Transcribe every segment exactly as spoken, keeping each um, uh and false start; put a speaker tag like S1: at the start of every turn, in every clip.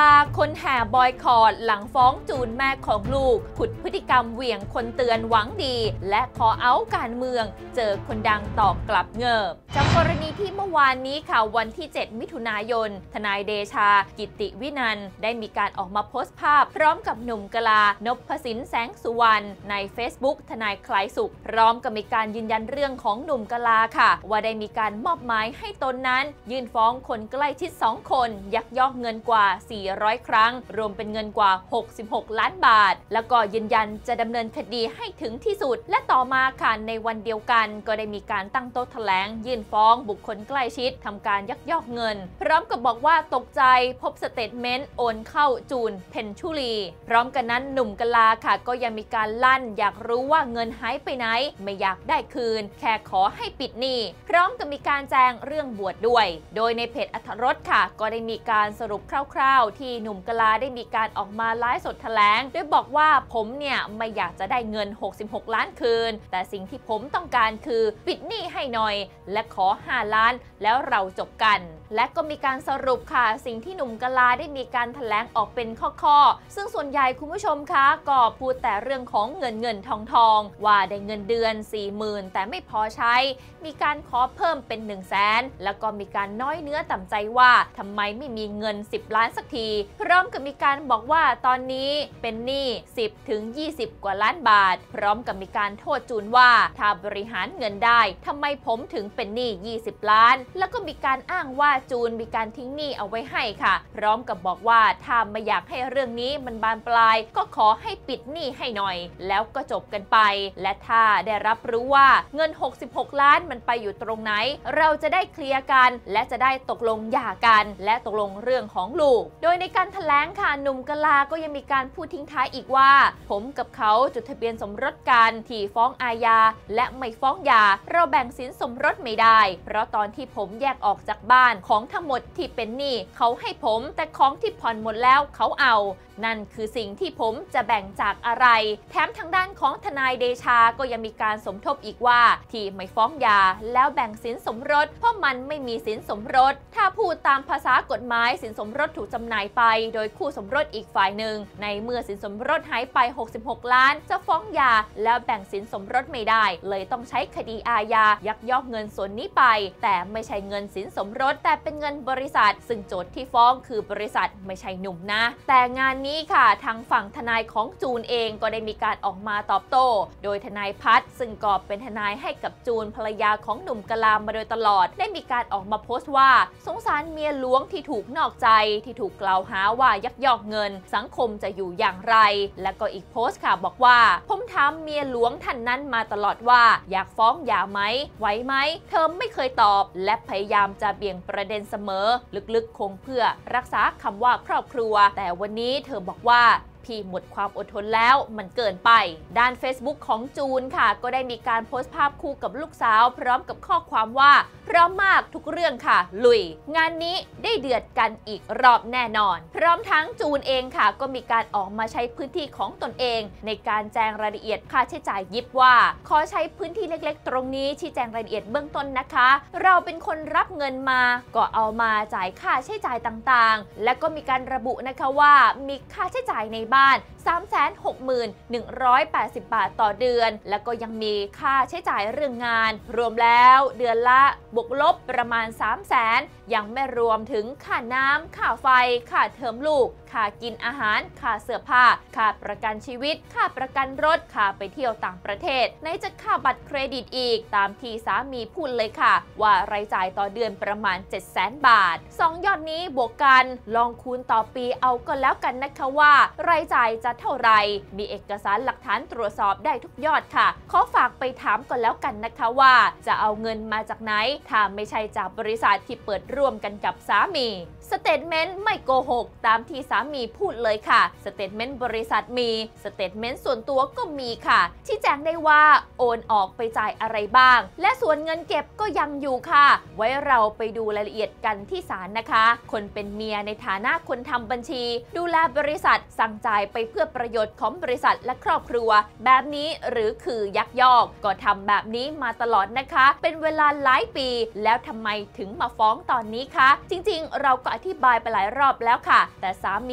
S1: าคนแห่บอยคอตหลังฟ้องจูนแม่ของลูกขุดพฤติกรรมเหวี่ยงคนเตือนหวังดีและขอเอาการเมืองเจอคนดังตอบกลับเงิบจากกรณีที่เมื่อวานนี้ค่ะวันที่เจ็ดมิถุนายนทนายเดชากิติวินันท์ได้มีการออกมาโพสต์ภาพพร้อมกับหนุ่มกลานพสินแสงสุวรรณใน Facebook ทนายคล้ายสุขพร้อมกับมีการยืนยันเรื่องของหนุ่มกลาค่ะว่าได้มีการมอบหมายให้ตนนั้นยื่นฟ้องคนใกล้ชิดสองคนยักยอกเงินกว่าสี่ร้อยครั้งรวมเป็นเงินกว่าหกสิบหกล้านบาทแล้วก็ยืนยันจะดำเนินคดีให้ถึงที่สุดและต่อมาค่ะในวันเดียวกันก็ได้มีการตั้งโต๊ะแถลงยื่นฟ้องบุคคลใกล้ชิดทำการยักยอกเงินพร้อมกับบอกว่าตกใจพบสเตทเมนต์โอนเข้าจูนเพนชุลีพร้อมกันนั้นหนุ่มกลาค่ะก็ยังมีการลั่นอยากรู้ว่าเงินหายไปไหนไม่อยากได้คืนแค่ขอให้ปิดหนี้พร้อมกับมีการแจ้งเรื่องบวชด้วยโดยในเพจอรรถรสค่ะก็ได้มีการสรุปคร่าวๆที่หนุ่มกลาได้มีการออกมาไลฟ์สดแถลงโดยบอกว่าผมเนี่ยไม่อยากจะได้เงินหกสิบหกล้านคืนแต่สิ่งที่ผมต้องการคือปิดหนี้ให้หน่อยและขอห้าล้านแล้วเราจบกันและก็มีการสรุปค่ะสิ่งที่หนุ่มกลาได้มีการแถลงออกเป็นข้อๆซึ่งส่วนใหญ่คุณผู้ชมคะก็พูดแต่เรื่องของเงินเงินทองทองว่าได้เงินเดือน สี่หมื่น แต่ไม่พอใช้มีการขอเพิ่มเป็น หนึ่งแสนแล้วก็มีการน้อยเนื้อต่ำใจว่าทำไมไม่มีเงินสิบล้านสักทีพร้อมกับมีการบอกว่าตอนนี้เป็นหนี้ สิบถึงยี่สิบ กว่าล้านบาทพร้อมกับมีการโทษจูนว่าถ้าบริหารเงินได้ทำไมผมถึงเป็นหนี้ยี่สิบล้านแล้วก็มีการอ้างว่าจูนมีการทิ้งหนี้เอาไว้ให้ค่ะพร้อมกับบอกว่าถ้าไม่อยากให้เรื่องนี้มันบานปลายก็ขอให้ปิดหนี้ให้หน่อยแล้วก็จบกันไปและถ้าได้รับรู้ว่าเงินหกสิบหกล้านมันไปอยู่ตรงไหนเราจะได้เคลียร์กันและจะได้ตกลงหย่ากันและตกลงเรื่องของลูกโดยในการแถลงค่ะหนุ่มกลาก็ยังมีการพูดทิ้งท้ายอีกว่าผมกับเขาจดทะเบียนสมรสกันที่ฟ้องอาญาและไม่ฟ้องหย่าเราแบ่งสินสมรสไม่ได้เพราะตอนที่ผมแยกออกจากบ้านของทั้งหมดที่เป็นหนี้เขาให้ผมแต่ของที่ผ่อนหมดแล้วเขาเอานั่นคือสิ่งที่ผมจะแบ่งจากอะไรแถมทางด้านของทนายเดชาก็ยังมีการสมทบอีกว่าที่ไม่ฟ้องหย่าแล้วแบ่งสินสมรสเพราะมันไม่มีสินสมรสถ้าพูดตามภาษากฎหมายสินสมรสถูกจำหน่ายไปโดยคู่สมรสอีกฝ่ายหนึ่งในเมื่อสินสมรสหายไปหกสิบหกล้านจะฟ้องหย่าแล้วแบ่งสินสมรสไม่ได้เลยต้องใช้คดีอาญายักยอกเงินส่วนนี้ไปแต่ไม่ใช่เงินสินสมรสแต่เป็นเงินบริษัทซึ่งโจทก์ที่ฟ้องคือบริษัทไม่ใช่หนุ่มนะแต่งานนี้ค่ะทางฝั่งทนายของจูนเองก็ได้มีการออกมาตอบโต้โดยทนายพัฒน์ซึ่งก็เป็นทนายให้กับจูนภรรยาของหนุ่มกลามาโดยตลอดได้มีการออกมาโพสต์ว่าสงสารเมียหลวงที่ถูกนอกใจที่ถูกกล่าวหาว่ายักยอกเงินสังคมจะอยู่อย่างไรและก็อีกโพสต์ค่ะบอกว่าผมถามเมียหลวงท่านนั้นมาตลอดว่าอยากฟ้องหย่าไหมไหวไหมเธอไม่เคยตอบและพยายามจะเบี่ยงประเด็นเสมอลึกๆคงเพื่อรักษาคำว่าครอบครัวแต่วันนี้เธอบอกว่าพี่หมดความอดทนแล้วมันเกินไปด้าน Facebook ของจูนค่ะก็ได้มีการโพสต์ภาพคู่กับลูกสาวพร้อมกับข้อความว่าพร้อมมากทุกเรื่องค่ะลุยงานนี้ได้เดือดกันอีกรอบแน่นอนพร้อมทั้งจูนเองค่ะก็มีการออกมาใช้พื้นที่ของตนเองในการแจ้งรายละเอียดค่าใช้จ่ายยิบว่าขอใช้พื้นที่เล็กๆตรงนี้ชี้แจงรายละเอียดเบื้องต้นนะคะเราเป็นคนรับเงินมาก็เอามาจ่ายค่าใช้จ่ายต่างๆและก็มีการระบุนะคะว่ามีค่าใช้จ่ายในบ้าน สามแสนหกหมื่นหนึ่งร้อยแปดสิบ บาทต่อเดือนแล้วก็ยังมีค่าใช้จ่ายเรื่องงานรวมแล้วเดือนละบวกลบประมาณ สามแสน ยังไม่รวมถึงค่าน้ำค่าไฟค่าเทอมลูกค่ากินอาหารค่าเสื้อผ้าค่าประกันชีวิตค่าประกันรถค่าไปเที่ยวต่างประเทศไหนจะค่าบัตรเครดิตอีกตามที่สามีพูดเลยค่ะว่ารายจ่ายต่อเดือนประมาณ เจ็ดแสน บาทสองยอดนี้บวกกันลองคูณต่อปีเอาก็แล้วกันนะคะว่ารายจ่ายจะเท่าไหร่มีเอกสารหลักฐานตรวจสอบได้ทุกยอดค่ะขอฝากไปถามก่อนแล้วกันนะคะว่าจะเอาเงินมาจากไหนถ้าไม่ใช่จากบริษัทที่เปิดร่วมกันกับสามีสเตทเมนต์ไม่โกหกตามที่สามีพูดเลยค่ะสเตทเมนต์บริษัทมีสเตทเมนต์ส่วนตัวก็มีค่ะชี้แจงได้ว่าโอนออกไปจ่ายอะไรบ้างและส่วนเงินเก็บก็ยังอยู่ค่ะไว้เราไปดูรายละเอียดกันที่ศาลนะคะคนเป็นเมียในฐานะคนทำบัญชีดูแลบริษัทสั่งจ่ายไปเพื่อประโยชน์ของบริษัทและครอบครัวแบบนี้หรือคือยักยอกก็ทำแบบนี้มาตลอดนะคะเป็นเวลาหลายปีแล้วทำไมถึงมาฟ้องตอนนี้คะจริงๆเราก็อธิบายไปหลายรอบแล้วค่ะแต่สามี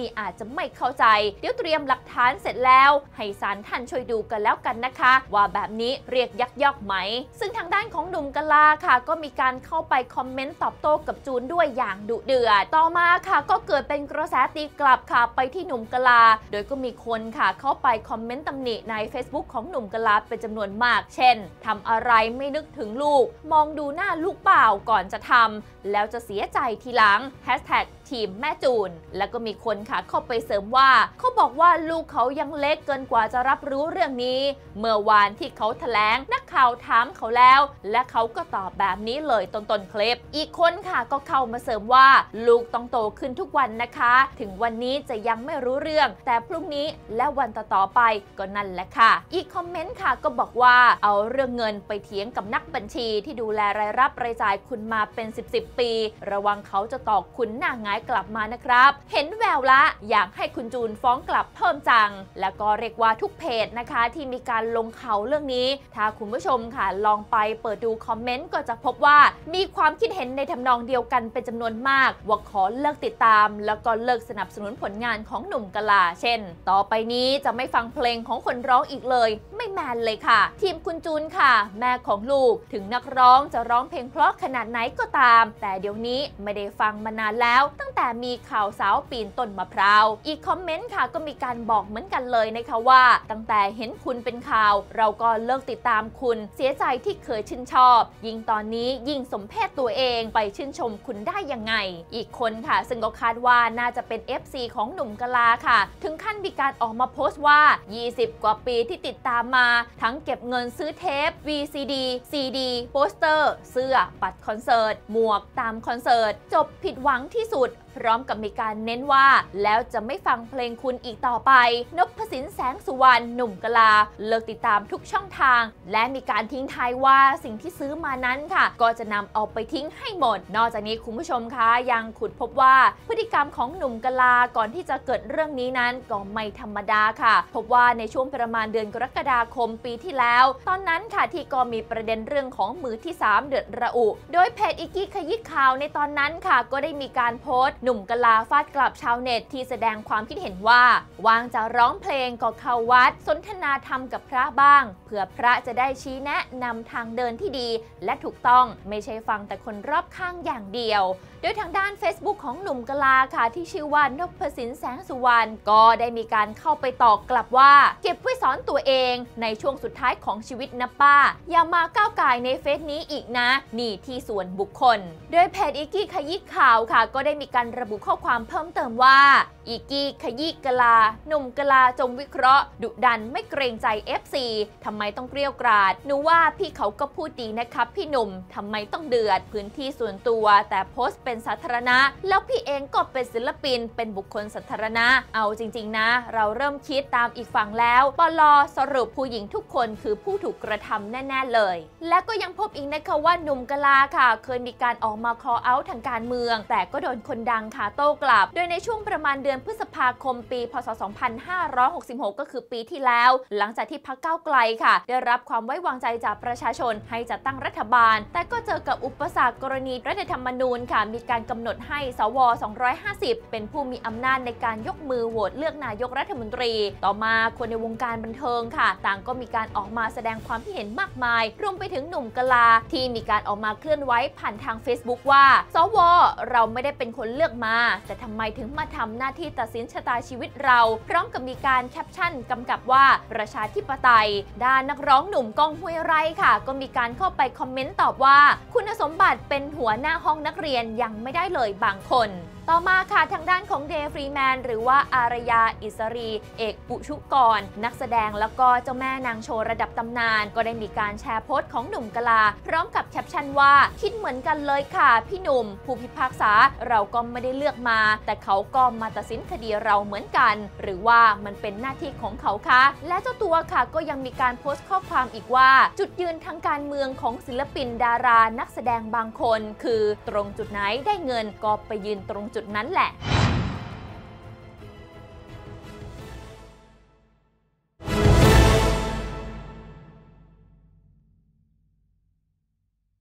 S1: นี่อาจจะไม่เข้าใจเดี๋ยวเตรียมหลักฐานเสร็จแล้วให้ศาลท่านช่วยดูกันแล้วกันนะคะว่าแบบนี้เรียกยักยอกไหมซึ่งทางด้านของหนุ่มกะลาค่ะก็มีการเข้าไปคอมเมนต์ตอบโต้กับจูนด้วยอย่างดุเดือดต่อมาค่ะก็เกิดเป็นกระแสตีกลับค่ะไปที่หนุ่มกะลาโดยก็มีคนค่ะเข้าไปคอมเมนต์ตำหนิใน Facebook ของหนุ่มกะลาเป็นจำนวนมากเช่นทำอะไรไม่นึกถึงลูกมองดูหน้าลูกเปล่าก่อนจะทำแล้วจะเสียใจทีหลัง แฮชแท็ก ทีมแม่จูนแล้วก็มีคนค่ะเข้าไปเสริมว่าเขาบอกว่าลูกเขายังเล็กเกินกว่าจะรับรู้เรื่องนี้เมื่อวานที่เขาแถลงนักข่าวถามเขาแล้วและเขาก็ตอบแบบนี้เลยต้นๆคลิปอีกคนค่ะก็เข้ามาเสริมว่าลูกต้องโตขึ้นทุกวันนะคะถึงวันนี้จะยังไม่รู้เรื่องแต่พรุ่งนี้และวันต่อๆไปก็นั่นแหละค่ะอีกคอมเมนต์ค่ะก็บอกว่าเอาเรื่องเงินไปเถียงกับนักบัญชีที่ดูแลรายรับรายจ่ายคุณมาเป็นสิบสิบปีระวังเขาจะตอกคุณหน้าหงายกลับมานะครับเห็นแววละอยากให้คุณจูนฟ้องกลับเพิ่มจังแล้วก็เรียกว่าทุกเพจนะคะที่มีการลงข่าวเรื่องนี้ถ้าคุณผู้ชมค่ะลองไปเปิดดูคอมเมนต์ก็จะพบว่ามีความคิดเห็นในทำนองเดียวกันเป็นจำนวนมากว่าขอเลิกติดตามแล้วก็เลิกสนับสนุนผลงานของหนุ่มกะลาเช่นต่อไปนี้จะไม่ฟังเพลงของคนร้องอีกเลยไม่แมนเลยค่ะทีมคุณจูนค่ะแม่ของลูกถึงนักร้องจะร้องเพลงเพราะขนาดไหนก็ตามแต่เดี๋ยวนี้ไม่ได้ฟังมานานแล้วตั้งแต่มีข่าวสาวปีนต้นมะพร้าวอีกคอมเมนต์ค่ะก็มีการบอกเหมือนกันเลยนะคะว่าตั้งแต่เห็นคุณเป็นข่าวเราก็เลิกติดตามคุณเสียใจที่เคยชื่นชอบยิ่งตอนนี้ยิ่งสมเพศตัวเองไปชื่นชมคุณได้ยังไงอีกคนค่ะซึ่งก็คาดว่าน่าจะเป็น เอฟ ซี ของหนุ่มกะลาค่ะถึงขั้นมีการออกมาโพสต์ว่ายี่สิบกว่าปีที่ติดตามมาทั้งเก็บเงินซื้อเทป วี ซี ดี ซี ดี โปสเตอร์เสื้อบัตรคอนเสิร์ตหมวกตามคอนเสิร์ตจบผิดหวังที่สุดพร้อมกับมีการเน้นว่าแล้วจะไม่ฟังเพลงคุณอีกต่อไปนพสินแสงสุวรรณหนุ่มกะลาเลิกติดตามทุกช่องทางและมีการทิ้งท้ายว่าสิ่งที่ซื้อมานั้นค่ะก็จะนำเอาไปทิ้งให้หมดนอกจากนี้คุณผู้ชมคะยังขุดพบว่าพฤติกรรมของหนุ่มกะลาก่อนที่จะเกิดเรื่องนี้นั้นก็ไม่ธรรมดาค่ะพบว่าในช่วงประมาณเดือนกรกฎาคมปีที่แล้วตอนนั้นค่ะที่ก็มีประเด็นเรื่องของมือที่สามเดือดระอุโดยเพจอิกกี้ขยี้ข่าวในตอนนั้นค่ะก็ได้มีการโพสต์หนุ่มกะลาฟาดกลับชาวเน็ตที่แสดงความคิดเห็นว่าวางจะร้องเพลงก็เข้าวัดสนทนาธรรมกับพระบ้างเผื่อพระจะได้ชี้แนะนำทางเดินที่ดีและถูกต้องไม่ใช่ฟังแต่คนรอบข้างอย่างเดียวโดยทางด้าน Facebook ของหนุ่มกะลาค่ะที่ชื่อว่านพสินแสงสุวรรณก็ได้มีการเข้าไปตอบกลับว่าเก็บไว้สอนตัวเองในช่วงสุดท้ายของชีวิตนะป้าอย่ามาก้าวก่ายในเฟซนี้อีกนะนี่ที่ส่วนบุคคลโดยเพจอิกกี้ขยี้ข่าวค่ะก็ได้มีการระบุข้อความเพิ่มเติมว่าอิกกี้ขยี้กะลาหนุ่มกะลาจงวิเคราะห์ดุดันไม่เกรงใจ เอฟ ซี ทำไมต้องเกรี้ยวกราดหนูว่าพี่เขาก็พูดดีนะครับพี่หนุ่มทำไมต้องเดือดพื้นที่ส่วนตัวแต่โพสต์เป็นสาธารณะแล้วพี่เองก็เป็นศิลปินเป็นบุคคลสาธารณะเอาจริงๆนะเราเริ่มคิดตามอีกฝั่งแล้วปลสรุปผู้หญิงทุกคนคือผู้ถูกกระทำแน่ๆเลยและก็ยังพบอีกนะคะว่าหนุ่มกะลาค่ะเคยมีการออกมา call out ทางการเมืองแต่ก็โดนคนดังค่ะโต้กลับโดยในช่วงประมาณเดือนพฤษภาคมปีพ.ศ. สองพันห้าร้อยหกสิบหกก็คือปีที่แล้วหลังจากที่พรรคก้าวไกลค่ะได้รับความไว้วางใจจากประชาชนให้จัดตั้งรัฐบาลแต่ก็เจอกับอุปสรรคกรณีรัฐธรรมนูญค่ะมีการกำหนดให้สวสองร้อยห้าสิบเป็นผู้มีอำนาจในการยกมือโหวตเลือกนายกรัฐมนตรีต่อมาคนในวงการบันเทิงค่ะต่างก็มีการออกมาแสดงความคิดเห็นมากมายรวมไปถึงหนุ่มกะลาที่มีการออกมาเคลื่อนไหวผ่านทาง Facebook ว่าสวเราไม่ได้เป็นคนเลือกมาแต่ทำไมถึงมาทำหน้าที่ตัดสินชะตาชีวิตเราพร้อมกับมีการแคปชั่นกำกับว่าประชาธิปไตยด้านนักร้องหนุ่มก้องห้วยไร่ค่ะก็มีการเข้าไปคอมเมนต์ตอบว่าคุณสมบัติเป็นหัวหน้าห้องนักเรียนยังไม่ได้เลยบางคนต่อมาค่ะทางด้านของเดย์ฟรีแมนหรือว่าอารยาอิสรีเอกปุชุกรนักแสดงแล้วก็เจ้าแม่นางโชว์ระดับตำนานก็ได้มีการแชร์โพสต์ของหนุ่มกะลาพร้อมกับแคปชั่นว่าคิดเหมือนกันเลยค่ะพี่หนุ่มผู้พิพากษาเราก็ไม่ได้เลือกมาแต่เขาก็มาตัดสินคดีเราเหมือนกันหรือว่ามันเป็นหน้าที่ของเขาคะและเจ้าตัวค่ะก็ยังมีการโพสต์ข้อความอีกว่าจุดยืนทางการเมืองของศิลปินดารานักแสดงบางคนคือตรงจุดไหนได้เงินก็ไปยืนตรงจุดนั้นแหละ